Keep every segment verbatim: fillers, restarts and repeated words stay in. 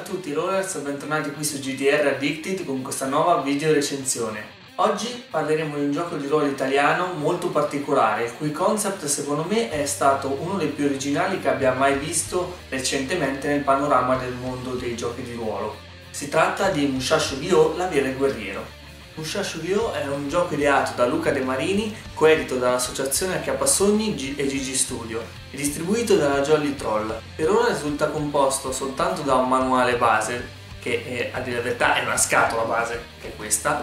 tutti rollers, bentornati qui su G D R Addicted con questa nuova video recensione. Oggi parleremo di un gioco di ruolo italiano molto particolare, il cui concept secondo me è stato uno dei più originali che abbia mai visto recentemente nel panorama del mondo dei giochi di ruolo. Si tratta di Mushasho-gi-oh, la vera guerriero. Mushasho-gi-oh è un gioco ideato da Luca De Marini, coedito dall'associazione Acchiappasogni e Gigi Studio e distribuito dalla Jolly Troll. Per ora risulta composto soltanto da un manuale base, che è, a dire la verità è una scatola base, che è questa,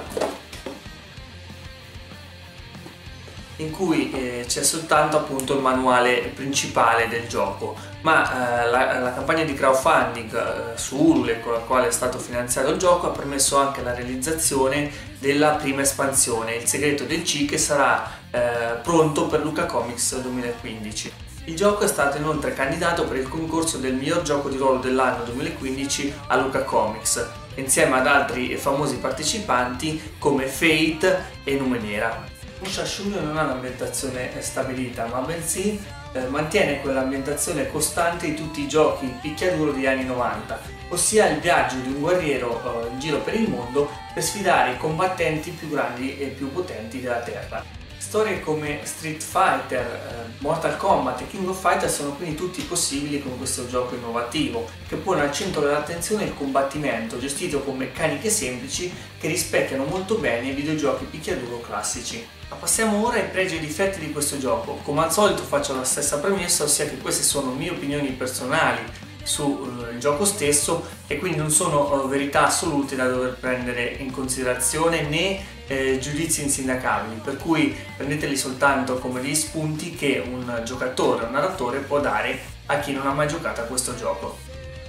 in cui eh, c'è soltanto appunto il manuale principale del gioco, ma eh, la, la campagna di crowdfunding eh, su Ulule con la quale è stato finanziato il gioco ha permesso anche la realizzazione della prima espansione, Il segreto del C, che sarà eh, pronto per Luca Comics duemilaquindici. Il gioco è stato inoltre candidato per il concorso del miglior gioco di ruolo dell'anno duemilaquindici a Luca Comics, insieme ad altri famosi partecipanti come Fate e Numenera. Mushasho-gi-oh non ha un'ambientazione stabilita, ma bensì eh, mantiene quell'ambientazione costante di tutti i giochi picchiaduro degli anni novanta, ossia il viaggio di un guerriero eh, in giro per il mondo per sfidare i combattenti più grandi e più potenti della Terra. Storie come Street Fighter, eh, Mortal Kombat e King of Fighters sono quindi tutti possibili con questo gioco innovativo, che pone al centro dell'attenzione il combattimento, gestito con meccaniche semplici che rispecchiano molto bene i videogiochi picchiaduro classici. Ma passiamo ora ai pregi e difetti di questo gioco. Come al solito faccio la stessa premessa, ossia che queste sono mie opinioni personali sul uh, gioco stesso e quindi non sono uh, verità assolute da dover prendere in considerazione né eh, giudizi insindacabili, per cui prendeteli soltanto come degli spunti che un giocatore o un narratore può dare a chi non ha mai giocato a questo gioco.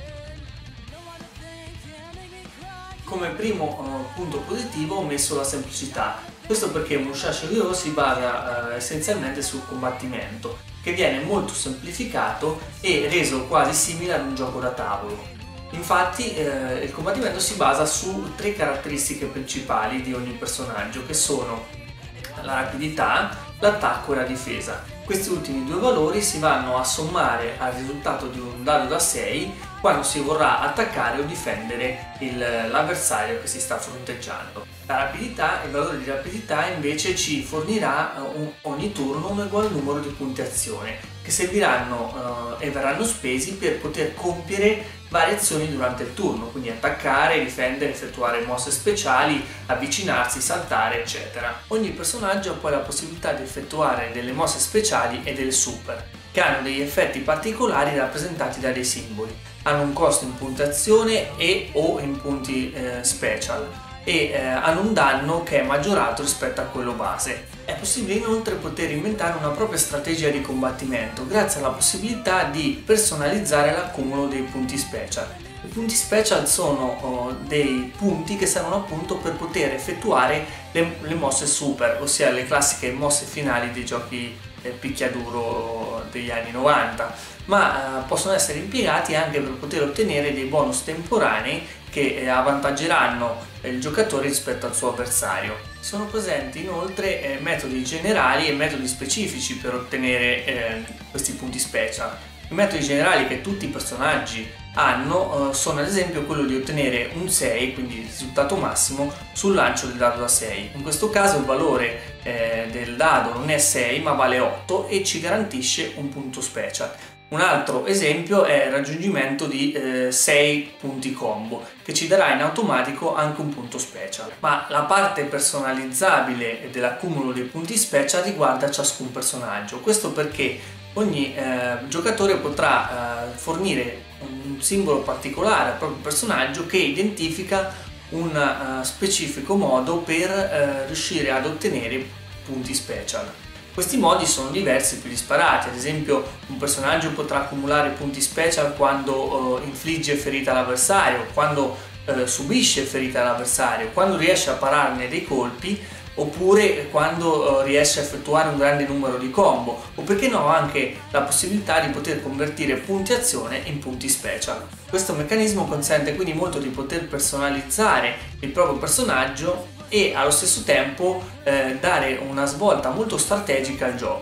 Come primo uh, punto positivo ho messo la semplicità. Questo perché Mushasho-gi-oh si basa uh, essenzialmente sul combattimento, che viene molto semplificato e reso quasi simile ad un gioco da tavolo. Infatti eh, il combattimento si basa su tre caratteristiche principali di ogni personaggio, che sono la rapidità, l'attacco e la difesa. Questi ultimi due valori si vanno a sommare al risultato di un dado da sei quando si vorrà attaccare o difendere l'avversario che si sta fronteggiando. La rapidità, il valore di rapidità invece ci fornirà un, ogni turno un uguale numero di punti azione che serviranno eh, e verranno spesi per poter compiere varie azioni durante il turno, quindi attaccare, difendere, effettuare mosse speciali, avvicinarsi, saltare, eccetera. Ogni personaggio ha poi la possibilità di effettuare delle mosse speciali e delle super, che hanno degli effetti particolari rappresentati da dei simboli. Hanno un costo in punti azione e o in punti eh, special e eh, hanno un danno che è maggiorato rispetto a quello base. È possibile inoltre poter inventare una propria strategia di combattimento grazie alla possibilità di personalizzare l'accumulo dei punti special. I punti special sono oh, dei punti che servono appunto per poter effettuare le, le mosse super, ossia le classiche mosse finali dei giochi eh, picchiaduro degli anni novanta, ma eh, possono essere impiegati anche per poter ottenere dei bonus temporanei che eh, avvantaggeranno eh, il giocatore rispetto al suo avversario. Sono presenti inoltre eh, metodi generali e metodi specifici per ottenere eh, questi punti special. I metodi generali che tutti i personaggi hanno eh, sono ad esempio quello di ottenere un sei, quindi il risultato massimo, sul lancio del dado da sei. In questo caso il valore eh, del dado non è sei ma vale otto e ci garantisce un punto special. Un altro esempio è il raggiungimento di eh, sei punti combo, che ci darà in automatico anche un punto special. Ma la parte personalizzabile dell'accumulo dei punti special riguarda ciascun personaggio. Questo perché ogni eh, giocatore potrà eh, fornire un simbolo particolare al proprio personaggio che identifica un uh, specifico modo per uh, riuscire ad ottenere punti special. Questi modi sono diversi e più disparati. Ad esempio, un personaggio potrà accumulare punti special quando uh, infligge ferita all'avversario, quando uh, subisce ferita all'avversario, quando riesce a pararne dei colpi, oppure quando uh, riesce a effettuare un grande numero di combo, o perché no anche la possibilità di poter convertire punti azione in punti special. Questo meccanismo consente quindi molto di poter personalizzare il proprio personaggio e allo stesso tempo eh, dare una svolta molto strategica al gioco.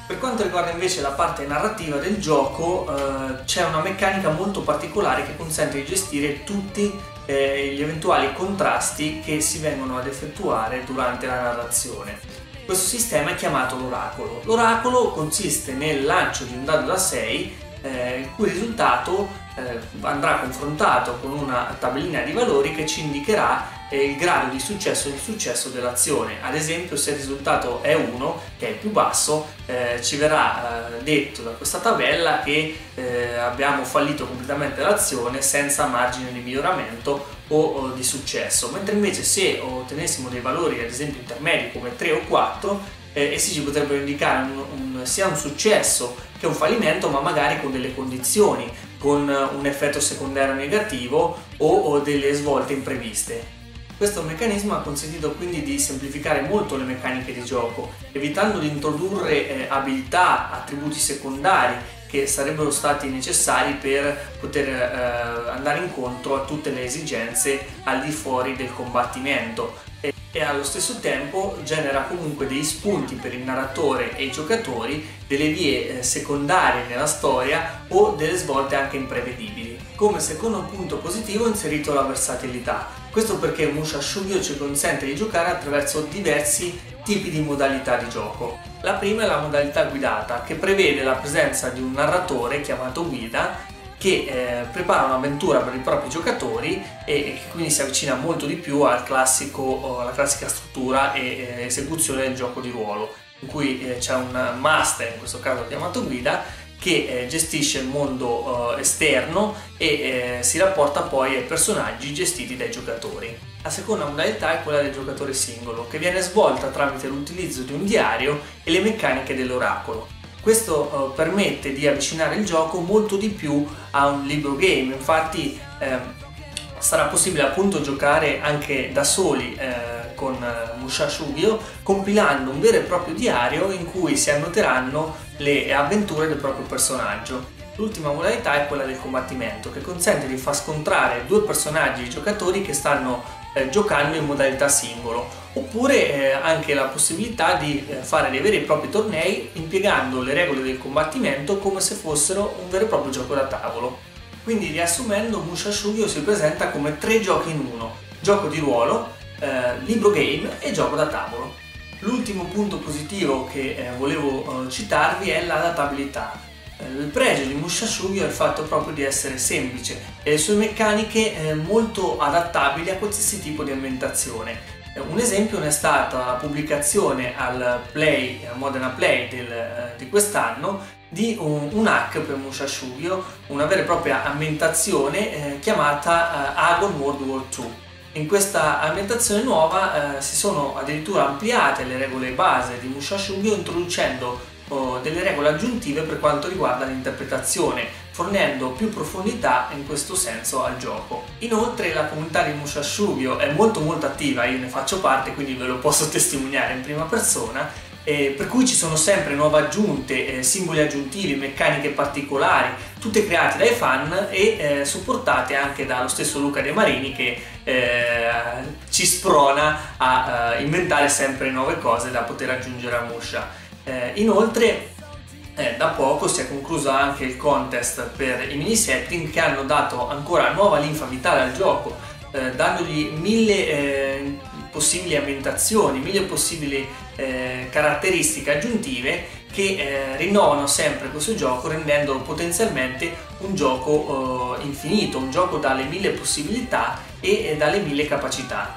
Per quanto riguarda invece la parte narrativa del gioco, eh, c'è una meccanica molto particolare che consente di gestire tutti eh, gli eventuali contrasti che si vengono ad effettuare durante la narrazione. Questo sistema è chiamato l'oracolo. L'oracolo consiste nel lancio di un dado da sei, eh, il cui risultato eh, andrà confrontato con una tabellina di valori che ci indicherà il grado di successo o insuccesso dell'azione. Ad esempio, se il risultato è uno, che è il più basso, eh, ci verrà eh, detto da questa tabella che eh, abbiamo fallito completamente l'azione senza margine di miglioramento o, o di successo, mentre invece se ottenessimo dei valori ad esempio intermedi come tre o quattro, eh, essi ci potrebbero indicare un, un, sia un successo che un fallimento, ma magari con delle condizioni, con un effetto secondario negativo o, o delle svolte impreviste. Questo meccanismo ha consentito quindi di semplificare molto le meccaniche di gioco, evitando di introdurre eh, abilità, attributi secondari che sarebbero stati necessari per poter eh, andare incontro a tutte le esigenze al di fuori del combattimento, e, e allo stesso tempo genera comunque degli spunti per il narratore e i giocatori, delle vie eh, secondarie nella storia o delle svolte anche imprevedibili. Come secondo punto positivo ho inserito la versatilità. Questo perché Musha Shugyo ci consente di giocare attraverso diversi tipi di modalità di gioco. La prima è la modalità guidata, che prevede la presenza di un narratore chiamato guida che eh, prepara un'avventura per i propri giocatori e, e che quindi si avvicina molto di più al classico, alla classica struttura e eh, esecuzione del gioco di ruolo, in cui eh, c'è un master, in questo caso chiamato guida, che eh, gestisce il mondo eh, esterno e eh, si rapporta poi ai personaggi gestiti dai giocatori. La seconda modalità è quella del giocatore singolo, che viene svolta tramite l'utilizzo di un diario e le meccaniche dell'oracolo. Questo eh, permette di avvicinare il gioco molto di più a un libro game, infatti eh, sarà possibile appunto giocare anche da soli eh, con eh, Musha Shugyo, compilando un vero e proprio diario in cui si annoteranno le avventure del proprio personaggio. L'ultima modalità è quella del combattimento, che consente di far scontrare due personaggi ai giocatori che stanno eh, giocando in modalità singolo, oppure eh, anche la possibilità di eh, fare dei veri e propri tornei impiegando le regole del combattimento come se fossero un vero e proprio gioco da tavolo. Quindi, riassumendo, Musha Shugyo si presenta come tre giochi in uno: gioco di ruolo, eh, libro game e gioco da tavolo. L'ultimo punto positivo che eh, volevo eh, citarvi è l'adattabilità. Eh, il pregio di Musha Shugyo è il fatto proprio di essere semplice e le sue meccaniche eh, molto adattabili a qualsiasi tipo di ambientazione. Eh, un esempio ne è stata la pubblicazione al Play, al Modena Play del, eh, di quest'anno di un, un hack per Musha Shugyo, una vera e propria ambientazione eh, chiamata eh, Agon World War due. In questa ambientazione nuova eh, si sono addirittura ampliate le regole base di Musha Shugyo, introducendo oh, delle regole aggiuntive per quanto riguarda l'interpretazione, fornendo più profondità in questo senso al gioco. Inoltre la comunità di Musha Shugyo è molto molto attiva, io ne faccio parte, quindi ve lo posso testimoniare in prima persona, eh, per cui ci sono sempre nuove aggiunte, eh, simboli aggiuntivi, meccaniche particolari, tutte create dai fan e eh, supportate anche dallo stesso Luca De Marini, che eh, ci sprona a eh, inventare sempre nuove cose da poter aggiungere a Musha. Eh, inoltre eh, da poco si è concluso anche il contest per i mini setting, che hanno dato ancora nuova linfa vitale al gioco, eh, dandogli mille eh, possibili ambientazioni, mille possibili eh, caratteristiche aggiuntive che eh, rinnovano sempre questo gioco, rendendolo potenzialmente un gioco eh, infinito, un gioco dalle mille possibilità e eh, dalle mille capacità.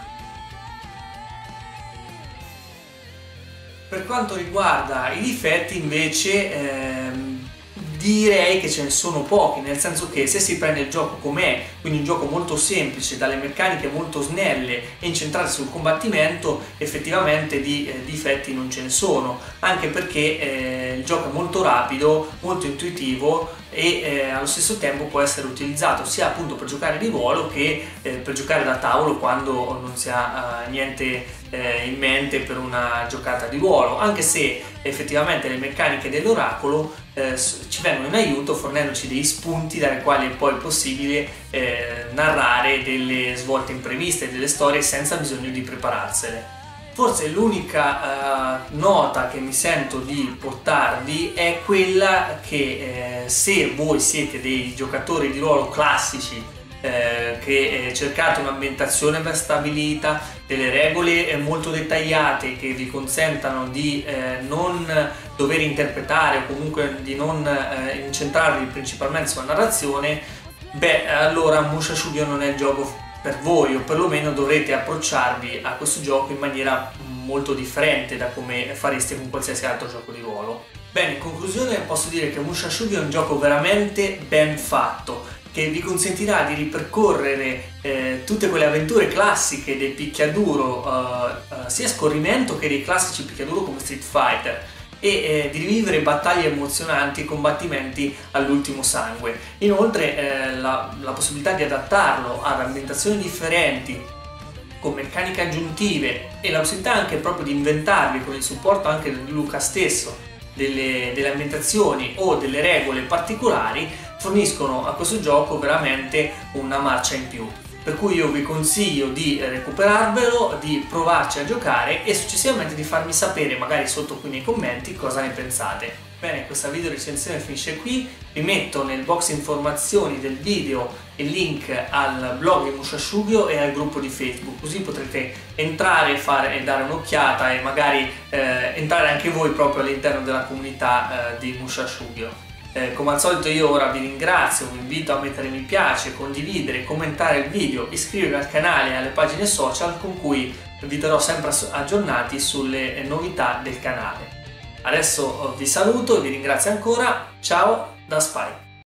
Per quanto riguarda i difetti invece ehm, direi che ce ne sono pochi, nel senso che se si prende il gioco com'è, quindi un gioco molto semplice, dalle meccaniche molto snelle e incentrate sul combattimento, effettivamente di eh, difetti non ce ne sono, anche perché eh, il gioco è molto rapido, molto intuitivo e eh, allo stesso tempo può essere utilizzato sia appunto per giocare di ruolo che eh, per giocare da tavolo quando non si ha eh, niente eh, in mente per una giocata di ruolo, anche se effettivamente le meccaniche dell'oracolo eh, ci vengono in aiuto, fornendoci degli spunti dai quali è poi possibile eh, narrare delle svolte impreviste, delle storie senza bisogno di prepararsele. Forse l'unica uh, nota che mi sento di portarvi è quella che eh, se voi siete dei giocatori di ruolo classici, eh, che eh, cercate un'ambientazione ben stabilita, delle regole eh, molto dettagliate che vi consentano di eh, non dover interpretare o comunque di non eh, incentrarvi principalmente sulla narrazione, beh, allora Musha Shugyo non è il gioco per voi, o perlomeno dovrete approcciarvi a questo gioco in maniera molto differente da come fareste con qualsiasi altro gioco di ruolo. Bene, in conclusione posso dire che Musha Shugyo è un gioco veramente ben fatto, che vi consentirà di ripercorrere eh, tutte quelle avventure classiche del picchiaduro, eh, eh, sia a scorrimento che dei classici picchiaduro come Street Fighter, e eh, di rivivere battaglie emozionanti e combattimenti all'ultimo sangue. Inoltre eh, la, la possibilità di adattarlo ad ambientazioni differenti, con meccaniche aggiuntive, e la possibilità anche proprio di inventarvi con il supporto anche di Luca stesso delle, delle ambientazioni o delle regole particolari, forniscono a questo gioco veramente una marcia in più. Per cui io vi consiglio di recuperarvelo, di provarci a giocare e successivamente di farmi sapere magari sotto qui nei commenti cosa ne pensate. Bene, questa video recensione finisce qui. Vi metto nel box informazioni del video il link al blog di Musha Shugyo e al gruppo di Facebook, così potrete entrare, fare e dare un'occhiata e magari eh, entrare anche voi proprio all'interno della comunità eh, di Musha Shugyo. Eh, come al solito io ora vi ringrazio, vi invito a mettere mi piace, condividere, commentare il video, iscrivervi al canale e alle pagine social con cui vi terrò sempre aggiornati sulle novità del canale. Adesso vi saluto e vi ringrazio ancora, ciao da Spy!